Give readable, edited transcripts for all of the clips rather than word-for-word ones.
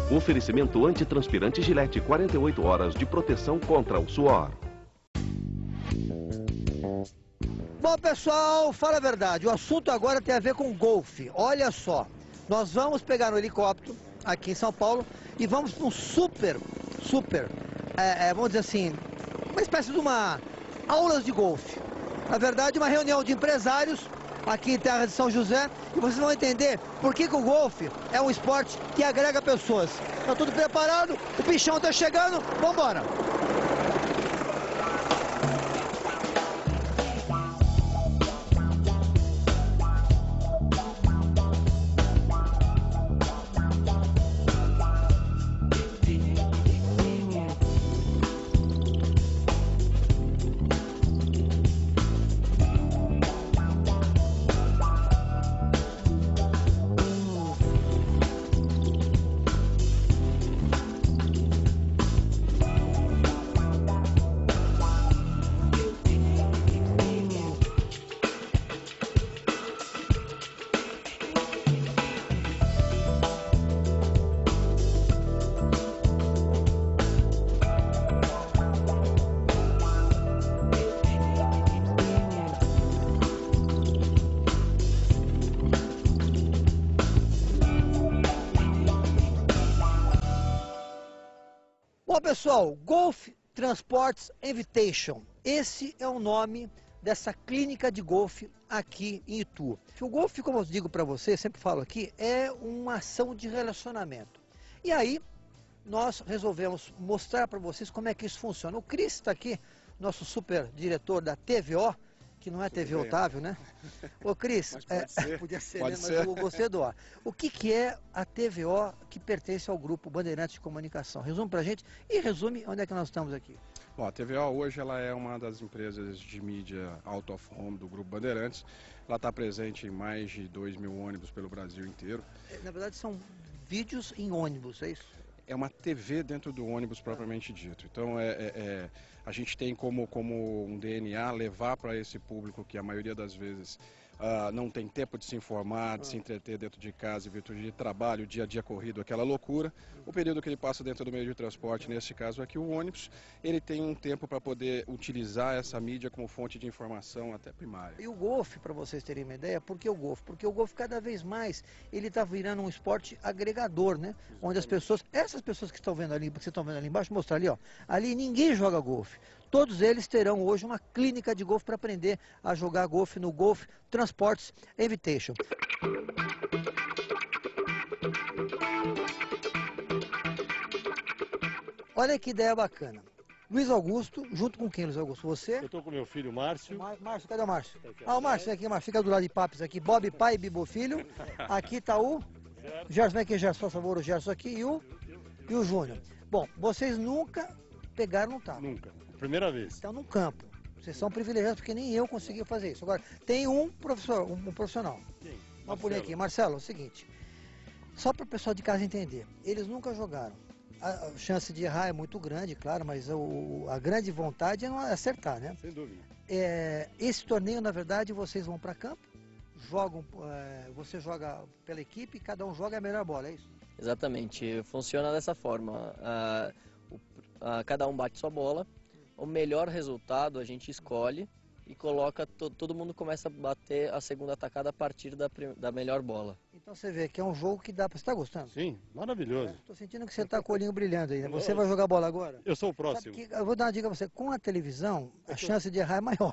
Oferecimento antitranspirante Gillette, 48 horas de proteção contra o suor. Bom, pessoal, fala a verdade, o assunto agora tem a ver com golfe. Olha só, nós vamos pegar um helicóptero aqui em São Paulo e vamos para um vamos dizer assim, uma espécie de aulas de golfe. Na verdade, uma reunião de empresários aqui em terra de São José, e vocês vão entender por que o golfe é um esporte que agrega pessoas. Tá tudo preparado? O bichão tá chegando, vamos embora! Bom, pessoal, Golf Transports Invitation, esse é o nome dessa clínica de golfe aqui em Itu. O golfe, como eu digo para vocês, sempre falo aqui, é uma ação de relacionamento. E aí, nós resolvemos mostrar para vocês como é que isso funciona. O Cris está aqui, nosso super diretor da TVO, que não é TV Otávio, né? Ô Cris, podia ser, né? Mas eu gostei do O. O que é a TVO que pertence ao grupo Bandeirantes de Comunicação? Resume pra gente e resume onde é que nós estamos aqui. Bom, a TVO hoje ela é uma das empresas de mídia out of home do grupo Bandeirantes. Ela está presente em mais de 2.000 ônibus pelo Brasil inteiro. Na verdade são vídeos em ônibus, é isso? É uma TV dentro do ônibus propriamente dito. Então a gente tem como um DNA levar para esse público que a maioria das vezes não tem tempo de se informar, de se entreter dentro de casa, em virtude de trabalho, dia a dia corrido, aquela loucura. O período que ele passa dentro do meio de transporte, nesse caso aqui o ônibus, ele tem um tempo para poder utilizar essa mídia como fonte de informação até primária. E o golfe, para vocês terem uma ideia, por que o golfe? Porque o golfe cada vez mais, ele está virando um esporte agregador, né? Exatamente. Onde as pessoas, essas pessoas que estão vendo ali, porque vocês estão vendo ali embaixo, mostrar ali, ó, ali ninguém joga golfe. Todos eles terão hoje uma clínica de golfe para aprender a jogar golfe no Golf Transports Invitation. Olha que ideia bacana. Luiz Augusto, junto com quem, Luiz Augusto? Você? Eu estou com meu filho Márcio. Márcio, cadê o Márcio? O Márcio, aqui, Márcio, fica do lado de Papes aqui. Bob pai, Bibo filho. Aqui está o Gerson, vem aqui, Gerson, por favor, o Gerson aqui e o Júnior. Bom, vocês nunca pegaram no taco? Nunca, primeira vez. Estão no campo. Vocês são privilegiados porque nem eu consegui fazer isso. Agora, tem um professor, um profissional. Quem? Vamos por aqui. Marcelo, é o seguinte. Só para o pessoal de casa entender. Eles nunca jogaram. A chance de errar é muito grande, claro, mas a grande vontade é não acertar, né? Sem dúvida. Esse torneio, na verdade, vocês vão para campo, jogam, você joga pela equipe, cada um joga a melhor bola, é isso? Exatamente. Funciona dessa forma. Cada um bate sua bola. O melhor resultado a gente escolhe e coloca, todo mundo começa a bater a segunda atacada a partir da melhor bola. Então você vê que é um jogo que dá para... Você está gostando? Sim, maravilhoso. Estou sentindo que você está com o olhinho brilhando aí, né? Você vai jogar bola agora? Eu sou o próximo. Eu vou dar uma dica a você, com a televisão a chance de errar é maior.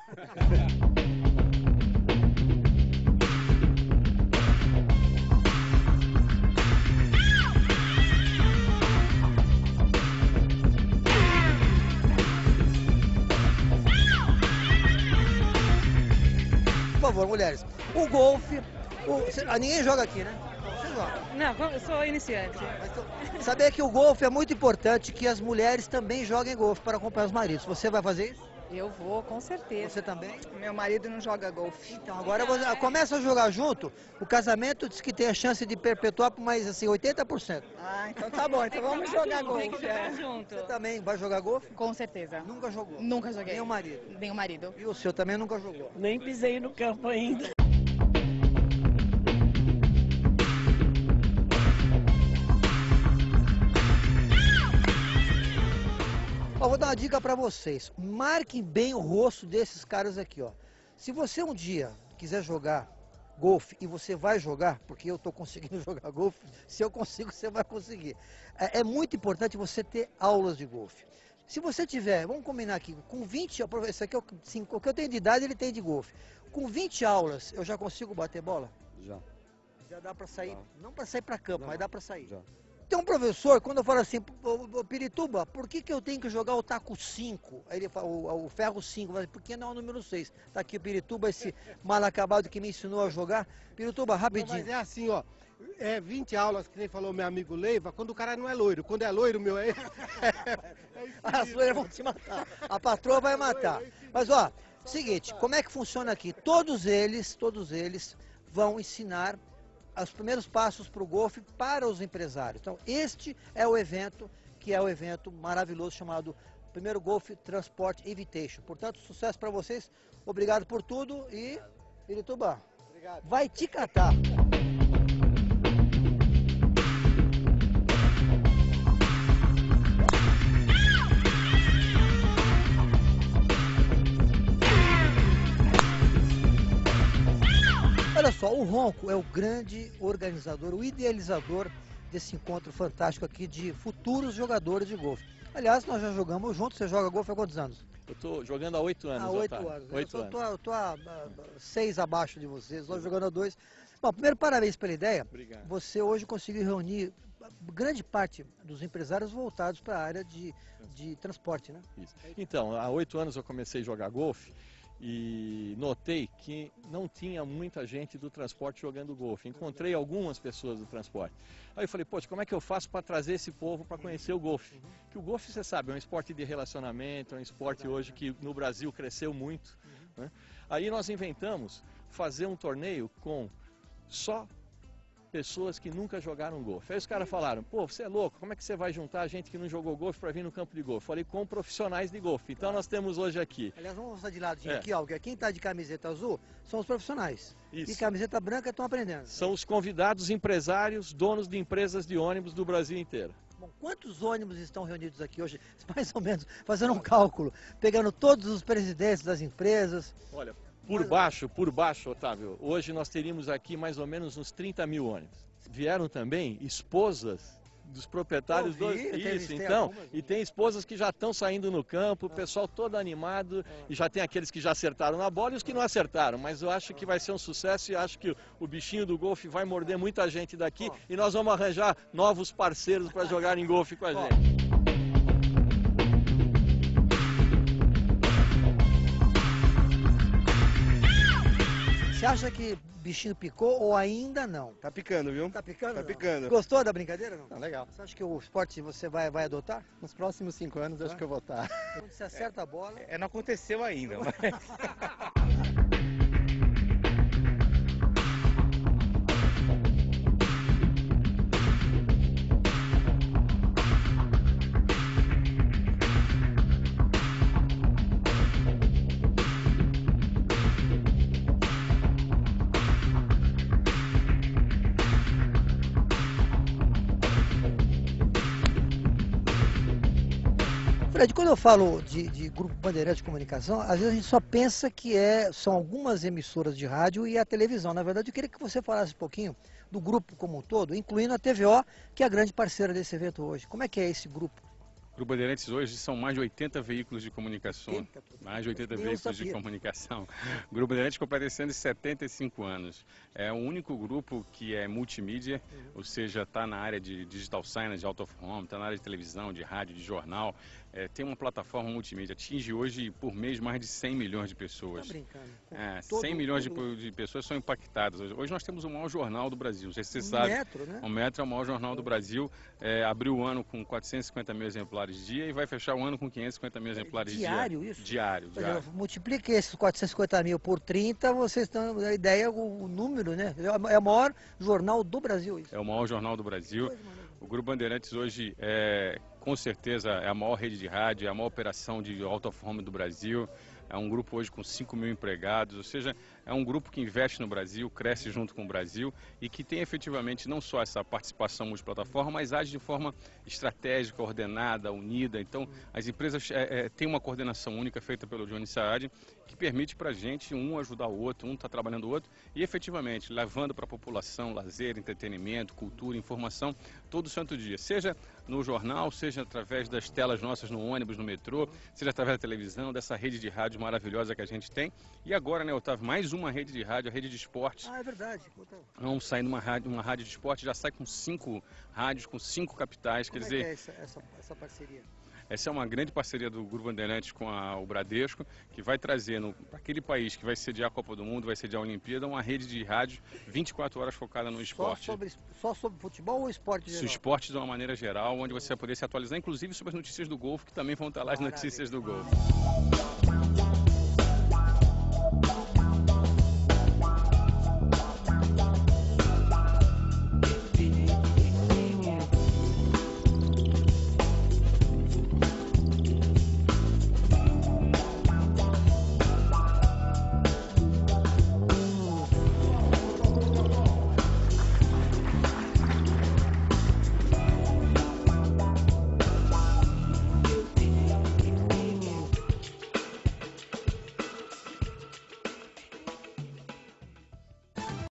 Por favor, mulheres, o golfe, ninguém joga aqui, né? Você joga? Não, eu sou iniciante. Saber que o golfe é muito importante, que as mulheres também joguem golfe para acompanhar os maridos. Você vai fazer isso? Eu vou, com certeza. Você também? Meu marido não joga golfe. Então, agora começa a jogar junto, o casamento diz que tem a chance de perpetuar por mais assim, 80%. Ah, então tá bom, então vamos jogar golfe. Tem que jogar junto. Você também vai jogar golfe? Com certeza. Nunca jogou? Nunca joguei. Nem o marido? Nem o marido. E o seu também nunca jogou? Nem pisei no campo ainda. vou dar uma dica para vocês. Marquem bem o rosto desses caras aqui, ó. Se você um dia quiser jogar golfe, e você vai jogar, porque eu estou conseguindo jogar golfe, se eu consigo, você vai conseguir. É muito importante você ter aulas de golfe. Se você tiver, vamos combinar aqui, com 20, esse aqui é o que eu tenho de idade, ele tem de golfe. Com 20 aulas, eu já consigo bater bola? Já. Já dá para sair, Já. não para sair para campo, Não, mas dá para sair. Já. Tem um professor, quando eu falo assim, ô, Pirituba, por que eu tenho que jogar o taco 5? Aí ele fala, o ferro 5, por que não o número 6? Tá aqui o Pirituba, esse mal acabado que me ensinou a jogar. Pirituba, rapidinho. Não, mas é assim, ó. É 20 aulas, que nem falou meu amigo Leiva, quando o cara não é loiro. Quando é loiro, meu, é... As loiras vão te matar. A patroa vai matar. Mas, ó, seguinte, como é que funciona aqui? Todos eles vão ensinar os primeiros passos para o golfe para os empresários. Então, este é o evento, que é o evento maravilhoso chamado Primeiro Golf Transport Invitation. Portanto, sucesso para vocês. Obrigado por tudo e, Pirituba, vai te catar. Olha só, o Ronco é o grande organizador, o idealizador desse encontro fantástico aqui de futuros jogadores de golfe. Aliás, nós já jogamos juntos, você joga golfe há quantos anos? Eu estou jogando há 8 anos. Há 8 Otávio. anos. 8 Eu anos. estou a 6 abaixo de vocês, estou jogando a 2. Bom, primeiro, parabéns pela ideia. Obrigado. Você hoje conseguiu reunir grande parte dos empresários voltados para a área de transporte, né? Isso. Então, há 8 anos eu comecei a jogar golfe e notei que não tinha muita gente do transporte jogando golfe. Encontrei algumas pessoas do transporte. Aí eu falei, poxa, como é que eu faço para trazer esse povo para conhecer o golfe? Que o golfe, você sabe, é um esporte de relacionamento, é um esporte hoje que no Brasil cresceu muito, né? Aí nós inventamos fazer um torneio com só pessoas que nunca jogaram golfe. Aí os caras falaram, pô, você é louco, como é que você vai juntar gente que não jogou golfe para vir no campo de golfe? Falei, com profissionais de golfe. Então nós temos hoje aqui. Aliás, vamos mostrar de ladinho aqui, ó, quem está de camiseta azul são os profissionais. Isso. E camiseta branca estão aprendendo. São os convidados empresários, donos de empresas de ônibus do Brasil inteiro. Bom, quantos ônibus estão reunidos aqui hoje? Mais ou menos, fazendo um cálculo, pegando todos os presidentes das empresas. Olha, por baixo, Otávio, hoje nós teríamos aqui mais ou menos uns 30 mil ônibus. Vieram também esposas dos proprietários do... Isso, então, e tem esposas que já estão saindo no campo, o pessoal todo animado, e já tem aqueles que já acertaram na bola e os que não acertaram, mas eu acho que vai ser um sucesso e acho que o bichinho do golfe vai morder muita gente daqui e nós vamos arranjar novos parceiros para jogarem golfe com a gente. Você acha que bichinho picou ou ainda não? Tá picando, viu? Tá picando? Tá não? picando. Gostou da brincadeira não? Tá legal. Você acha que o esporte você vai adotar? Nos próximos 5 anos eu acho que eu vou estar. Quando você acerta a bola... Não aconteceu ainda, mas... Fred, quando eu falo de Grupo Bandeirante de Comunicação, às vezes a gente só pensa que são algumas emissoras de rádio e a televisão. Na verdade, eu queria que você falasse um pouquinho do grupo como um todo, incluindo a TVO, que é a grande parceira desse evento hoje. Como é que é esse grupo? O Grupo Bandeirantes hoje são mais de 80 veículos de comunicação. Mais de 80 veículos de comunicação. O Grupo Bandeirantes completa esse ano de 75 anos. É o único grupo que é multimídia, ou seja, está na área de digital signage, out of home, está na área de televisão, de rádio, de jornal. Tem uma plataforma multimídia, atinge hoje por mês mais de 100 milhões de pessoas. Tá brincando. 100 milhões de pessoas são impactadas. Hoje nós temos o maior jornal do Brasil, não sei se você sabe. Metro, né? O Metro é o maior jornal do Brasil, abriu o ano com 450 mil exemplares dia e vai fechar o ano com 550 mil exemplares diário, dia. Isso? Diário, diário. Multiplique esses 450 mil por 30, vocês estão a ideia, o número, né? É o maior jornal do Brasil. Isso. É o maior jornal do Brasil. O Grupo Bandeirantes hoje com certeza é a maior rede de rádio, é a maior operação de out of home do Brasil. É um grupo hoje com 5 mil empregados, ou seja, é um grupo que investe no Brasil, cresce junto com o Brasil e que tem efetivamente não só essa participação multiplataforma, mas age de forma estratégica, ordenada, unida. Então, as empresas têm uma coordenação única feita pelo Johnny Saad, que permite para a gente um ajudar o outro, um está trabalhando o outro e efetivamente levando para a população lazer, entretenimento, cultura, informação todo santo dia, seja no jornal, seja através das telas nossas no ônibus, no metrô, seja através da televisão, dessa rede de rádio maravilhosa que a gente tem. E agora, né, Otávio, mais uma rede de rádio, a rede de esportes. Ah, é verdade. Vamos sair numa rádio de esporte, já sai com 5 rádios, com 5 capitais. Como quer dizer, é essa parceria? Essa é uma grande parceria do Grupo Bandeirantes com o Bradesco, que vai trazer para aquele país que vai sediar a Copa do Mundo, vai sediar a Olimpíada, uma rede de rádio 24 horas focada no esporte. Só sobre futebol ou esporte geral? Esportes de uma maneira geral, onde você vai poder se atualizar, inclusive sobre as notícias do golfe, que também vão estar lá as notícias do golfe.